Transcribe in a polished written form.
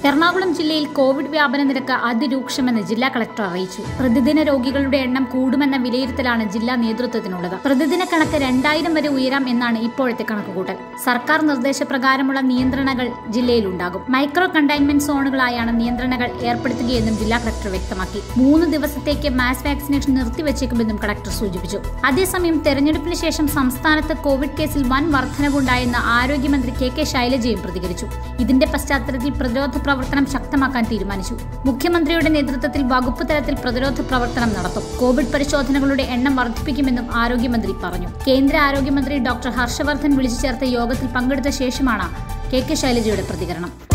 എറണാകുളം ജില്ലയിൽ കോവിഡ് വ്യാപന നിരക്ക് അതിരൂക്ഷമെന്ന് ജില്ലാ കളക്ടർ അറിയിച്ചു. പ്രതിദിന രോഗികളുടെ എണ്ണം കൂടുമെന്ന വിലയിരുത്തലാണ് ജില്ലാ നേതൃത്വത്തിനുള്ളത്. പ്രതിദിന കണക്ക് 2000 വരെ ഉയരാം എന്നാണ് ഇപ്പോഴത്തെ കണക്കുകൂട്ടൽ. സർക്കാർ നിർദ്ദേശപ്രകാരമുള്ള നിയന്ത്രണങ്ങൾ ജില്ലയിലുണ്ടാകും. മൈക്രോ കണ്ടെയ്ൻമെന്റ് സോണുകളായാണ് നിയന്ത്രണങ്ങൾ ഏർപ്പെടുത്തുകയെന്നും ജില്ലാ കളക്ടർ വ്യക്തമാക്കി. 3 ദിവസത്തേക്ക് മാസ് വാക്സിനേഷൻ നിർത്തിവെച്ചേക്കുമെന്നും കളക്ടർ സൂചിപ്പിച്ചു. അതേസമയം തെരഞ്ഞെടുപ്പിന് ശേഷം സംസ്ഥാനത്ത് കോവിഡ് കേസിൽ വൻ വർധനവുണ്ടായെന്ന് ആരോഗ്യമന്ത്രി കെ ശൈലജയും പ്രതികരിച്ചു. ഇതിന്റെ പശ്ചാത്തലത്തിൽ പ്രതിരോധ പ്രവർത്തനം ശക്തമാക്കാൻ തീരുമാനിച്ചു. മുഖ്യമന്ത്രിയുടെ നേതൃത്വത്തിൽ വകുപ്പ് തലത്തിൽ പ്രതിരോധ പ്രവർത്തനം നടത്തും. കോവിഡ് പരിശോധനകളുടെ എണ്ണം വർദ്ധിപ്പിക്കുമെന്നും ആരോഗ്യമന്ത്രി പറഞ്ഞു. കേന്ദ്ര ആരോഗ്യമന്ത്രി ഡോക്ടർ ഹർഷവർദ്ധൻ വിളിച്ചു ചേർത്ത യോഗത്തിൽ പങ്കെടുത്ത ശേഷമാണ് കെ ശൈലജയുടെ പ്രതികരണം.